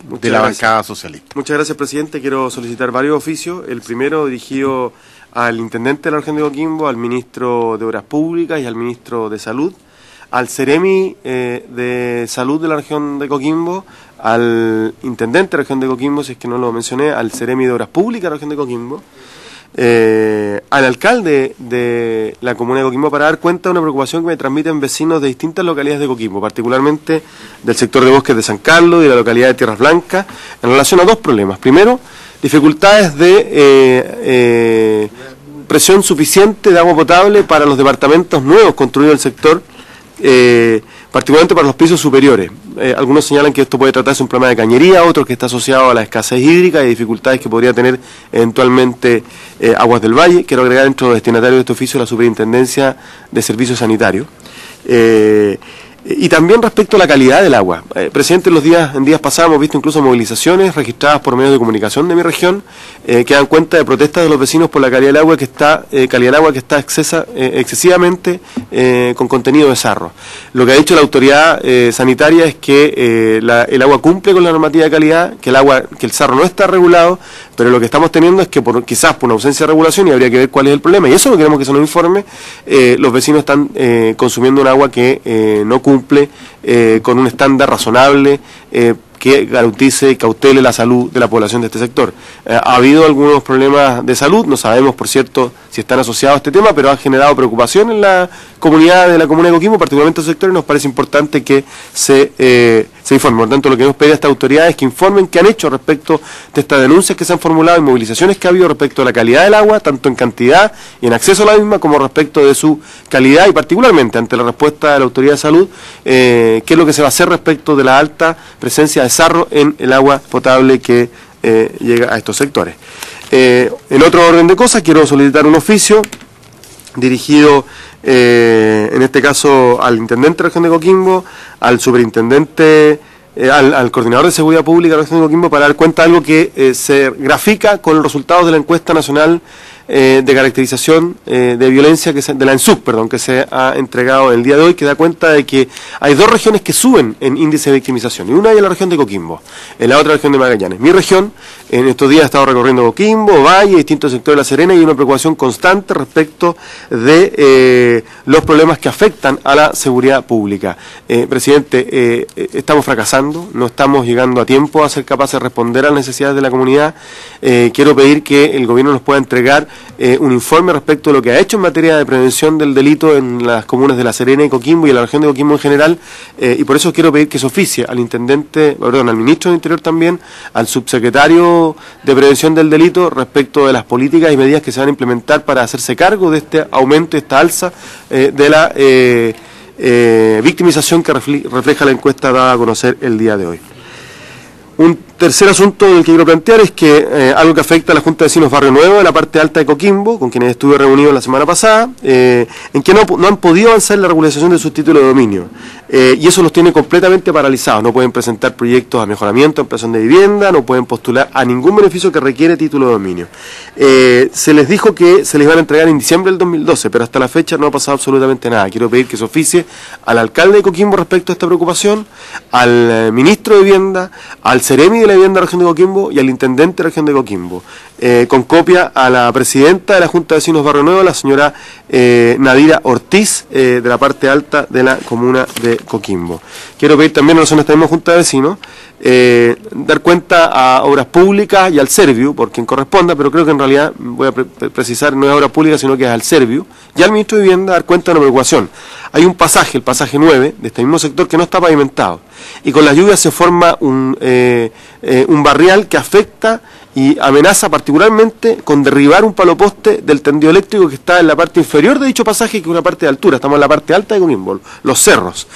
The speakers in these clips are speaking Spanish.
de la bancada socialista. Muchas gracias, presidente. Quiero solicitar varios oficios. El primero dirigido al intendente de la región de Coquimbo, al ministro de Obras Públicas y al ministro de Salud, al Ceremi de Salud de la región de Coquimbo, al intendente de la región de Coquimbo, si es que no lo mencioné, al Ceremi de Obras Públicas de la región de Coquimbo, al alcalde de la comuna de Coquimbo, para dar cuenta de una preocupación que me transmiten vecinos de distintas localidades de Coquimbo, particularmente del sector de Bosques de San Carlos y de la localidad de Tierras Blancas, en relación a dos problemas. Primero, dificultades de presión suficiente de agua potable para los departamentos nuevos construidos en el sector, particularmente para los pisos superiores. Algunos señalan que esto puede tratarse de un problema de cañería, otros que está asociado a la escasez hídrica y dificultades que podría tener eventualmente Aguas del Valle. Quiero agregar dentro de los destinatarios de este oficio la Superintendencia de Servicios Sanitarios. Y también respecto a la calidad del agua. Presidente, en días pasados hemos visto incluso movilizaciones registradas por medios de comunicación de mi región que dan cuenta de protestas de los vecinos por la calidad del agua que está excesivamente con contenido de sarro. Lo que ha dicho la autoridad sanitaria es que el agua cumple con la normativa de calidad, que el sarro no está regulado, pero lo que estamos teniendo es que quizás por una ausencia de regulación, y habría que ver cuál es el problema, y eso no queremos que se nos informe, los vecinos están consumiendo un agua que no cumple con un estándar razonable que garantice y cautele la salud de la población de este sector. Ha habido algunos problemas de salud, no sabemos, por cierto, si están asociados a este tema, pero han generado preocupación en la comunidad de Coquimbo, particularmente en el sector, y nos parece importante que se informe. Por tanto, lo que hemos pedido a estas autoridades es que informen qué han hecho respecto de estas denuncias que se han formulado y movilizaciones que ha habido respecto a la calidad del agua, tanto en cantidad y en acceso a la misma, como respecto de su calidad, y particularmente ante la respuesta de la autoridad de salud, qué es lo que se va a hacer respecto de la alta presencia de sarro en el agua potable que llega a estos sectores. En otro orden de cosas, quiero solicitar un oficio dirigido en este caso al intendente de la región de Coquimbo, al superintendente, al coordinador de seguridad pública de la región de Coquimbo, para dar cuenta de algo que se grafica con los resultados de la encuesta nacional de caracterización de violencia de la ENSUC, que se ha entregado el día de hoy, que da cuenta de que hay dos regiones que suben en índice de victimización, y una es la región de Coquimbo, en la otra región de Magallanes. Mi región, en estos días he estado recorriendo Coquimbo, Valle, distintos sectores de La Serena, y hay una preocupación constante respecto de los problemas que afectan a la seguridad pública. Presidente, estamos fracasando, no estamos llegando a tiempo a ser capaces de responder a las necesidades de la comunidad. Quiero pedir que el gobierno nos pueda entregar un informe respecto de lo que ha hecho en materia de prevención del delito en las comunas de La Serena y Coquimbo y en la región de Coquimbo en general, y por eso quiero pedir que se oficie al al ministro del Interior también, al subsecretario de Prevención del Delito respecto de las políticas y medidas que se van a implementar para hacerse cargo de este aumento, esta alza de la victimización que refleja la encuesta dada a conocer el día de hoy. Un tercer asunto del que quiero plantear es que algo que afecta a la Junta de Vecinos Barrio Nuevo de la parte alta de Coquimbo, con quienes estuve reunido la semana pasada, en que no han podido avanzar en la regularización de sus títulos de dominio, y eso los tiene completamente paralizados. No pueden presentar proyectos a mejoramiento, ampliación de vivienda, no pueden postular a ningún beneficio que requiere título de dominio. Se les dijo que se les iban a entregar en diciembre del 2012, pero hasta la fecha no ha pasado absolutamente nada. Quiero pedir que se oficie al alcalde de Coquimbo respecto a esta preocupación, al ministro de Vivienda, al Ceremi de la Vivienda de la región de Coquimbo y al intendente de la región de Coquimbo, con copia a la presidenta de la Junta de Vecinos Barrio Nuevo, la señora Nadira Ortiz, de la parte alta de la comuna de Coquimbo. Quiero pedir también a esta misma Junta de Vecinos dar cuenta a Obras Públicas y al Serviu, por quien corresponda, pero creo que en realidad, voy a precisar, no es a Obras Públicas, sino que es al Serviu, y al ministro de Vivienda dar cuenta de una preocupación. Hay un pasaje, el pasaje 9, de este mismo sector, que no está pavimentado, y con las lluvias se forma un barrial que afecta y amenaza particularmente con derribar un paloposte del tendido eléctrico que está en la parte inferior de dicho pasaje, que es una parte de altura. Estamos en la parte alta de Coquimbo, los cerros,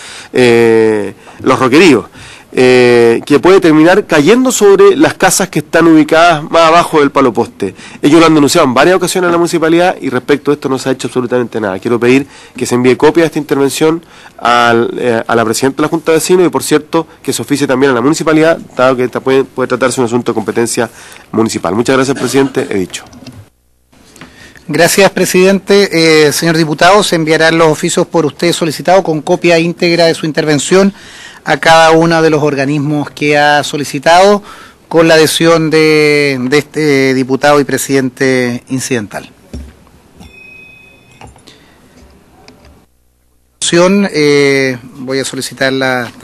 los roqueríos, que puede terminar cayendo sobre las casas que están ubicadas más abajo del paloposte. Ellos lo han denunciado en varias ocasiones a la municipalidad y respecto a esto no se ha hecho absolutamente nada. Quiero pedir que se envíe copia de esta intervención a la presidenta de la Junta de Vecinos y, por cierto, que se oficie también a la municipalidad, dado que puede tratarse de un asunto de competencia municipal. Muchas gracias, presidente. He dicho. Gracias, presidente. Señor diputado, se enviarán los oficios por usted solicitado con copia íntegra de su intervención a cada uno de los organismos que ha solicitado, con la adhesión de este diputado y presidente incidental. Voy a solicitar la